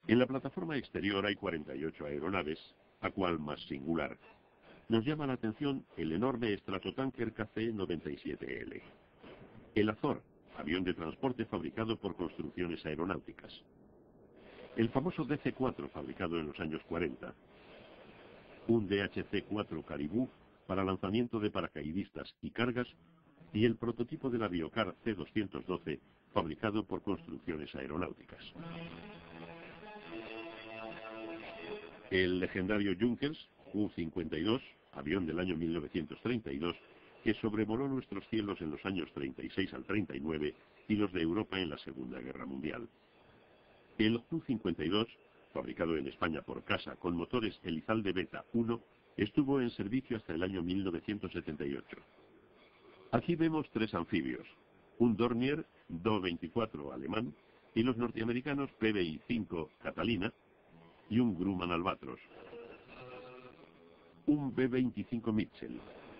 En la plataforma exterior hay 48 aeronaves, a cual más singular. Nos llama la atención el enorme estratotanker KC-97L. El Azor, avión de transporte fabricado por Construcciones Aeronáuticas. El famoso DC-4 fabricado en los años 40. Un DHC-4 Caribú para lanzamiento de paracaidistas y cargas, y el prototipo del Aviocar C-212 fabricado por Construcciones Aeronáuticas. El legendario Junkers U-52, avión del año 1932, que sobrevoló nuestros cielos en los años 36 al 39 y los de Europa en la Segunda Guerra Mundial. El U-52, fabricado en España por CASA con motores Elizalde Beta 1, estuvo en servicio hasta el año 1978. Aquí vemos tres anfibios, un Dornier Do-24 alemán y los norteamericanos PBI-5 Catalina y un Grumman Albatros. Un B-25 Mitchell.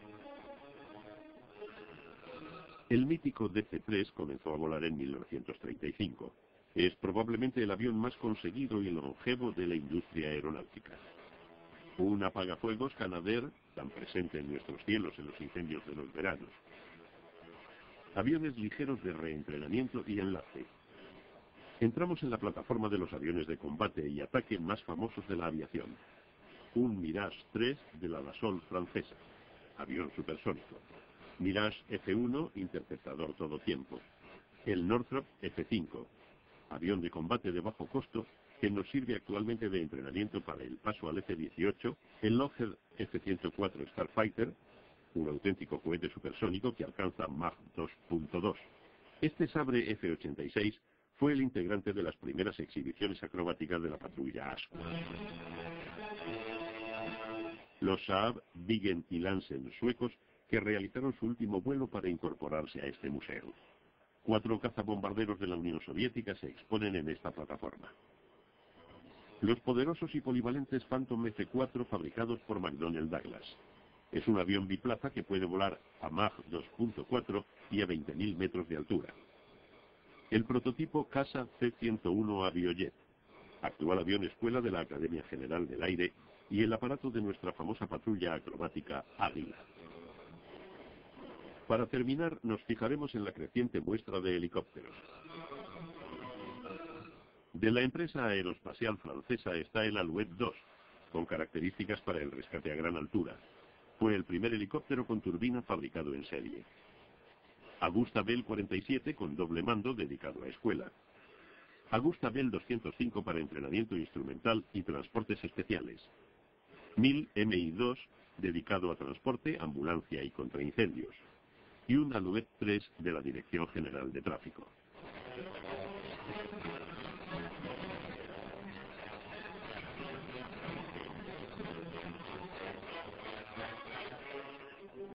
El mítico DC-3 comenzó a volar en 1935. Es probablemente el avión más conseguido y longevo de la industria aeronáutica. Un apagafuegos Canadair, tan presente en nuestros cielos en los incendios de los veranos. Aviones ligeros de reentrenamiento y enlace. Entramos en la plataforma de los aviones de combate y ataque más famosos de la aviación. Un Mirage 3 de la Dassault francesa, avión supersónico. Mirage F-1, interceptador todo tiempo. El Northrop F-5, avión de combate de bajo costo que nos sirve actualmente de entrenamiento para el paso al F-18. El Lockheed F-104 Starfighter, un auténtico cohete supersónico que alcanza Mach 2.2. Este Sabre F-86 fue el integrante de las primeras exhibiciones acrobáticas de la patrulla ASCO. Los Saab, Viggen y Lansen suecos que realizaron su último vuelo para incorporarse a este museo. 4 cazabombarderos de la Unión Soviética se exponen en esta plataforma. Los poderosos y polivalentes Phantom F-4 fabricados por McDonnell Douglas. Es un avión biplaza que puede volar a Mach 2.4 y a 20.000 metros de altura. El prototipo CASA C-101 Aviojet, actual avión escuela de la Academia General del Aire y el aparato de nuestra famosa patrulla acrobática Águila. Para terminar, nos fijaremos en la creciente muestra de helicópteros. De la empresa aeroespacial francesa está el Alouette 2, con características para el rescate a gran altura. Fue el primer helicóptero con turbina fabricado en serie. Agusta Bell 47 con doble mando dedicado a escuela. Agusta Bell 205 para entrenamiento instrumental y transportes especiales. 1000 Mi-2 dedicado a transporte, ambulancia y contraincendios. Y un Alouette 3 de la Dirección General de Tráfico.